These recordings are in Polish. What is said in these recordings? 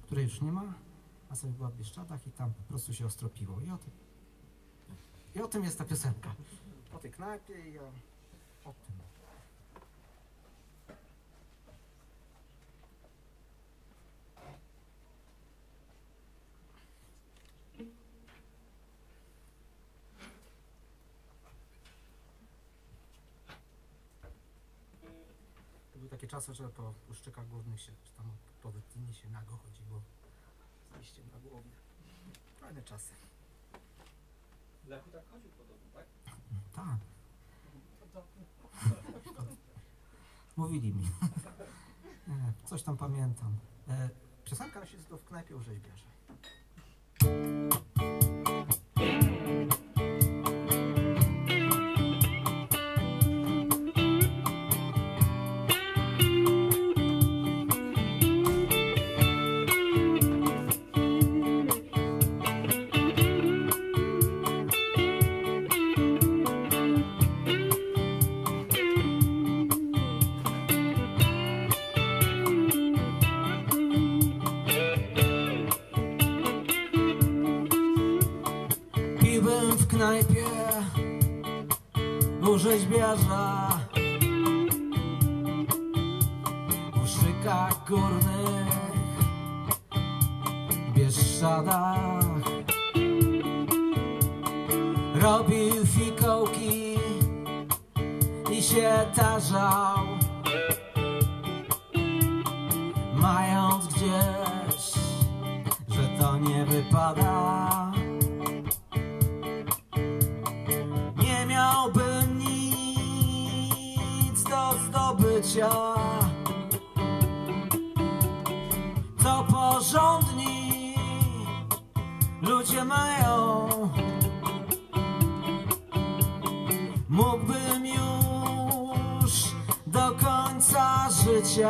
której już nie ma, a sobie była w Bieszczadach i tam po prostu się ostropiło. I o tym jest ta piosenka. O tej knajpie i o tym. Były takie czasy, że po Puszczykach Górnych się, czy tam po Wytlinie się nago chodziło z liściem na głowie. Fajne czasy. Lechu tak chodził podobno, tak? Tak. Mówili mi. Nie, coś tam pamiętam. Piosenka się to w knajpie u rzeźbiarza. Piłem w knajpie u rzeźbiarza w Puszczykach Górnych, w Bieszczadach. Robił fikołki i się tarzał, mając gdzieś, że to nie wypada. Nie miałbym nic do zdobycia, co porządni ludzie mają. Mógłbym już do końca życia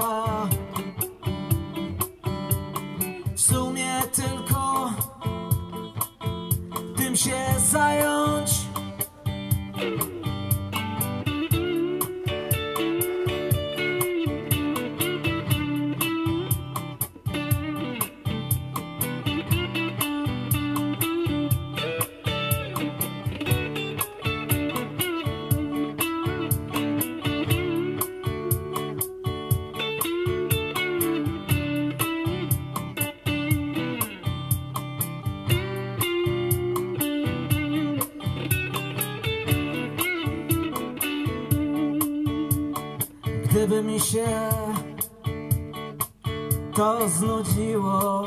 w sumie tylko tym się zająć. Gdyby mi się to znudziło,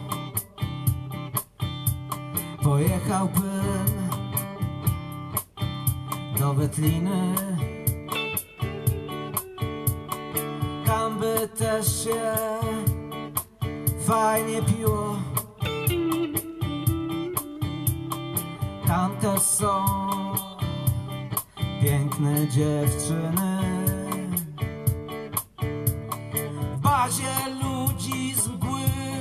pojechałbym do Wetliny. Tam by też się fajnie piło. Tam też są piękne dziewczyny. W bazie ludzi z mgły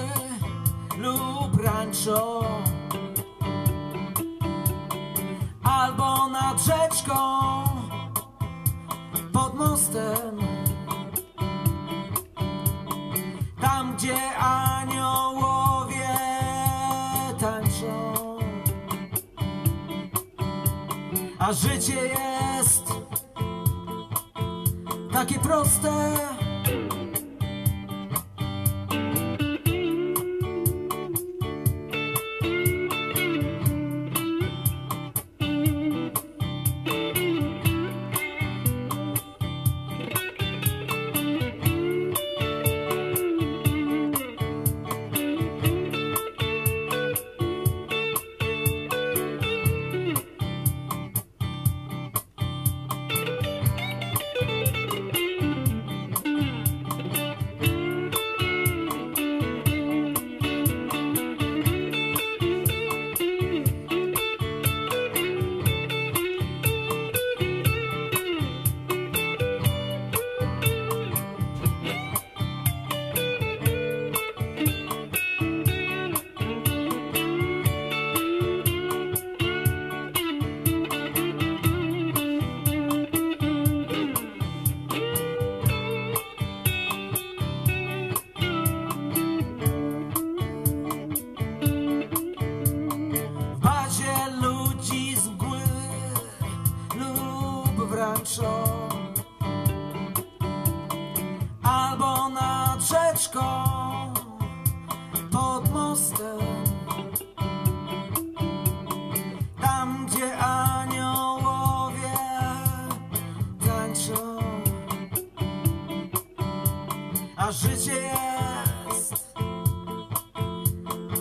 lub rancho, albo nad rzeczką, pod mostem, tam gdzie aniołowie tańczą. A życie jest takie proste.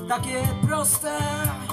takie proste.